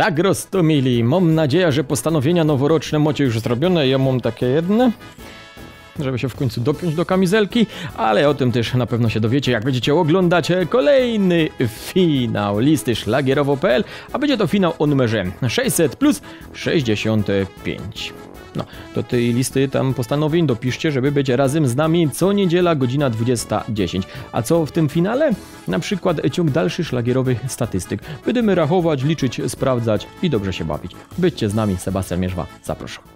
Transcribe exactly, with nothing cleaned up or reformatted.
Tak, roztomili. Mam nadzieję, że postanowienia noworoczne macie już zrobione. Ja mam takie jedne, żeby się w końcu dopiąć do kamizelki, ale o tym też na pewno się dowiecie, jak będziecie oglądać kolejny finał listy szlagierowo kropka p l, a będzie to finał o numerze sześćset plus sześćdziesiąt pięć. No, do tej listy tam postanowień dopiszcie, żeby być razem z nami co niedziela godzina dwudziesta dziesięć. A co w tym finale? Na przykład ciąg dalszy szlagierowych statystyk. Będziemy rachować, liczyć, sprawdzać i dobrze się bawić. Byćcie z nami, Sebastian Mierzwa, zapraszam.